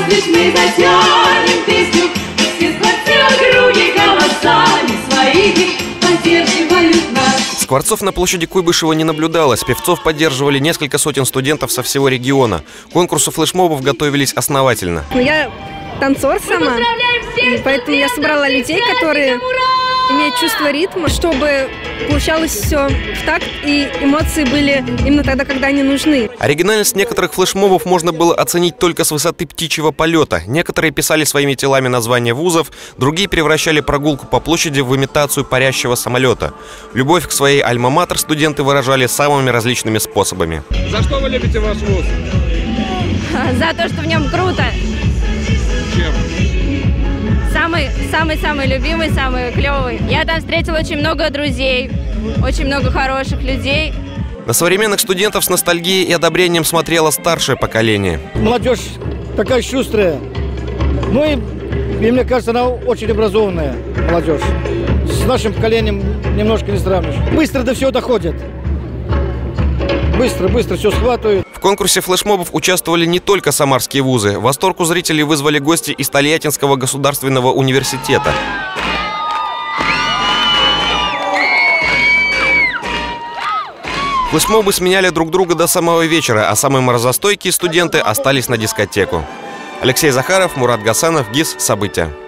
Может, мы затянем песню, все с квартир округи голосами своими поддерживают нас. Скворцов на площади Куйбышева не наблюдалось. Певцов поддерживали несколько сотен студентов со всего региона. К конкурсу флешмобов готовились основательно. Я танцор сама, поэтому я собрала людей, которые имеют чувство ритма, чтобы получалось все в такт и эмоции были именно тогда, когда они нужны. Оригинальность некоторых флешмобов можно было оценить только с высоты птичьего полета. Некоторые писали своими телами названия вузов, другие превращали прогулку по площади в имитацию парящего самолета. Любовь к своей альма-матер студенты выражали самыми различными способами. За что вы любите ваш вуз? За то, что в нем круто. Чем? Самый любимый, самый клевый. Я там встретила очень много друзей, очень много хороших людей. На современных студентов с ностальгией и одобрением смотрело старшее поколение. Молодежь такая шустрая. Ну и мне кажется, она очень образованная молодежь. С нашим поколением немножко не сравнишь. Быстро до всего доходят. Быстро все схватывают. В конкурсе флешмобов участвовали не только самарские вузы. Восторг у зрителей вызвали гости из Тольяттинского государственного университета. Флешмобы сменяли друг друга до самого вечера, а самые морозостойкие студенты остались на дискотеку. Алексей Захаров, Мурат Гасанов, ГИС. События.